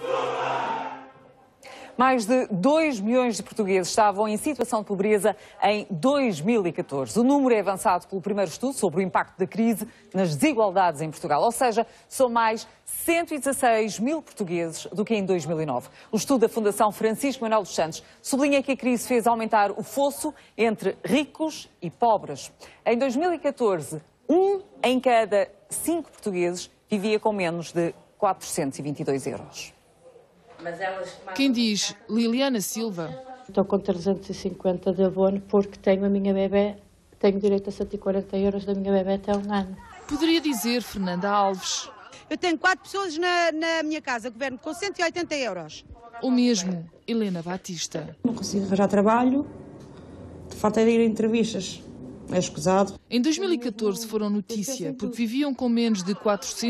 Mais de 2 milhões de portugueses estavam em situação de pobreza em 2014. O número é avançado pelo primeiro estudo sobre o impacto da crise nas desigualdades em Portugal. Ou seja, são mais 116 mil portugueses do que em 2009. O estudo da Fundação Francisco Manuel dos Santos sublinha que a crise fez aumentar o fosso entre ricos e pobres. Em 2014, 1 em cada 5 portugueses vivia com menos de 422 euros. Quem diz Liliana Silva. Estou com 350 de abono porque tenho a minha bebê, tenho direito a 140 euros da minha bebê até 1 ano. Poderia dizer Fernanda Alves. Eu tenho 4 pessoas na minha casa, governo com 180 euros. Ou mesmo Helena Batista. Não consigo arranjar trabalho, de facto é de ir a entrevistas. É escusado. Em 2014 foram notícia porque viviam com menos de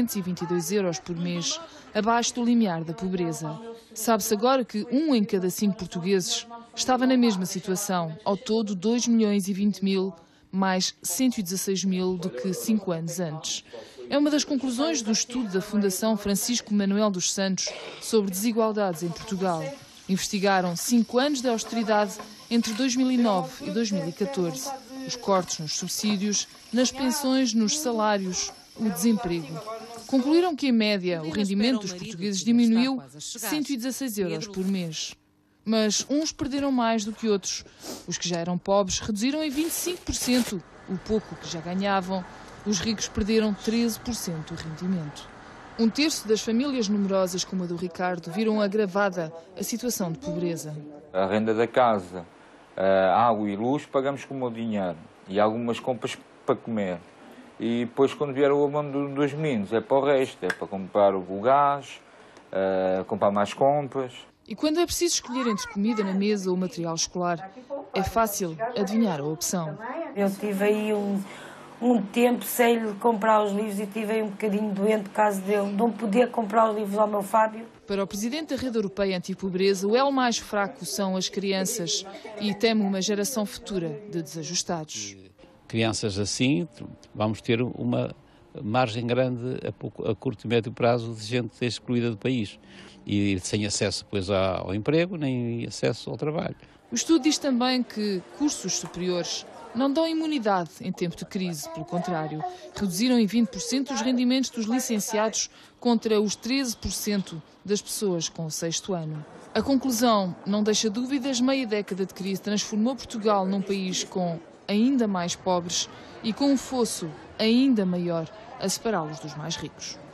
422 euros por mês, abaixo do limiar da pobreza. Sabe-se agora que 1 em cada 5 portugueses estava na mesma situação. Ao todo, 2 milhões e 20 mil, mais 116 mil do que 5 anos antes. É uma das conclusões do estudo da Fundação Francisco Manuel dos Santos sobre desigualdades em Portugal. Investigaram 5 anos de austeridade entre 2009 e 2014. Os cortes nos subsídios, nas pensões, nos salários, o desemprego. Concluíram que, em média, o rendimento dos portugueses diminuiu 116 euros por mês. Mas uns perderam mais do que outros. Os que já eram pobres reduziram em 25% o pouco que já ganhavam. Os ricos perderam 13% o rendimento. 1/3 das famílias numerosas como a do Ricardo viram agravada a situação de pobreza. A renda da casa, a água e luz pagamos com o meu dinheiro e algumas compras para comer. E depois, quando vier o abono dos meninos, é para o resto, é para comprar o gás, comprar mais compras. E quando é preciso escolher entre comida na mesa ou material escolar, é fácil adivinhar a opção. Eu tive aí um tempo sem lhe comprar os livros e tive aí um bocadinho doente por causa dele não poder comprar os livros ao meu Fábio. Para o presidente da Rede Europeia Antipobreza, o elo mais fraco são as crianças e teme uma geração futura de desajustados. Crianças assim, vamos ter uma margem grande a curto e médio prazo de gente excluída do país e sem acesso depois ao emprego nem acesso ao trabalho. O estudo diz também que cursos superiores não dão imunidade em tempo de crise, pelo contrário, reduziram em 20% os rendimentos dos licenciados contra os 13% das pessoas com o 6º ano. A conclusão não deixa dúvidas, meia década de crise transformou Portugal num país com ainda mais pobres e com um fosso ainda maior a separá-los dos mais ricos.